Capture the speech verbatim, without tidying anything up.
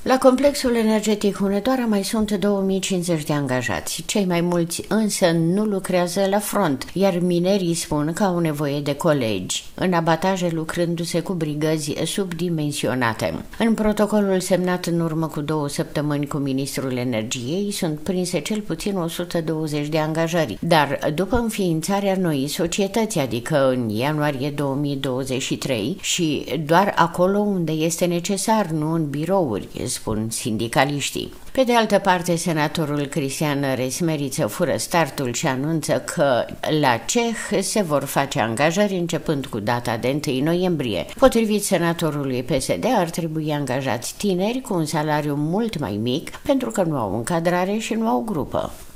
La complexul energetic Hunedoara mai sunt două mii cincizeci de angajați. Cei mai mulți însă nu lucrează la front, iar minerii spun că au nevoie de colegi, în abataje lucrându-se cu brigăzi subdimensionate. În protocolul semnat în urmă cu două săptămâni cu Ministrul Energiei sunt prinse cel puțin o sută douăzeci de angajări, dar după înființarea noii societăți, adică în ianuarie două mii douăzeci și trei, și doar acolo unde este necesar, nu în birouri, spun sindicaliștii. Pe de altă parte, senatorul Cristian Resmeriță fură startul și anunță că la C E H se vor face angajări începând cu data de întâi noiembrie. Potrivit senatorului P S D, ar trebui angajați tineri cu un salariu mult mai mic pentru că nu au încadrare și nu au grupă.